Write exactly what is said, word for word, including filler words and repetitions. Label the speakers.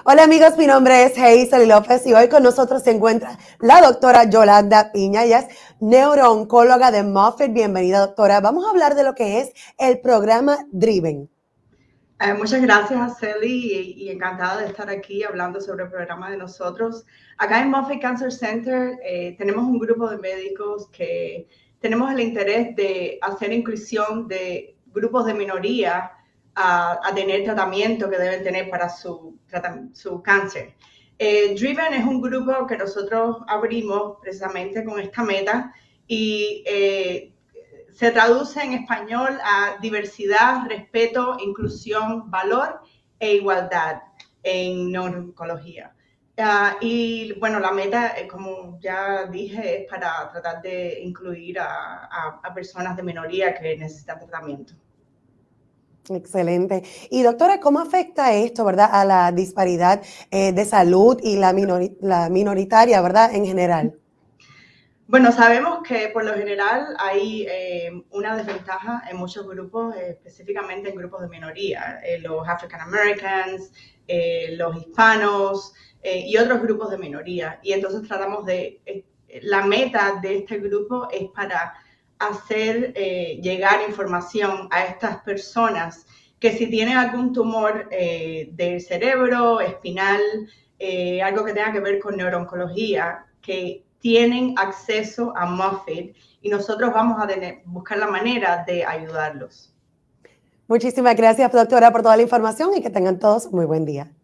Speaker 1: Hola amigos, mi nombre es Hazel López y hoy con nosotros se encuentra la doctora Yolanda Piña. Ella es neurooncóloga de Moffitt. Bienvenida, doctora. Vamos a hablar de lo que es el programa Driven.
Speaker 2: Eh, muchas gracias, Celi, y, y encantada de estar aquí hablando sobre el programa de nosotros. Acá en Moffitt Cancer Center eh, tenemos un grupo de médicos que tenemos el interés de hacer inclusión de grupos de minoría a, a tener tratamiento que deben tener para su, su cáncer. Eh, Driven es un grupo que nosotros abrimos precisamente con esta meta y eh, se traduce en español a diversidad, respeto, inclusión, valor e igualdad en neurooncología. Uh, y bueno, la meta, eh, como ya dije, es para tratar de incluir a, a, a personas de minoría que necesitan tratamiento.
Speaker 1: Excelente. Y doctora, ¿cómo afecta esto, verdad, a la disparidad eh, de salud y la, minori la minoritaria, verdad, en general?
Speaker 2: Bueno, sabemos que por lo general hay eh, una desventaja en muchos grupos, eh, específicamente en grupos de minoría, eh, los African Americans, eh, los hispanos eh, y otros grupos de minoría. Y entonces tratamos de, eh, la meta de este grupo es para hacer eh, llegar información a estas personas que si tienen algún tumor eh, del cerebro, espinal, eh, algo que tenga que ver con neurooncología, que tienen acceso a Moffitt y nosotros vamos a tener, buscar la manera de ayudarlos.
Speaker 1: Muchísimas gracias, doctora, por toda la información y que tengan todos muy buen día.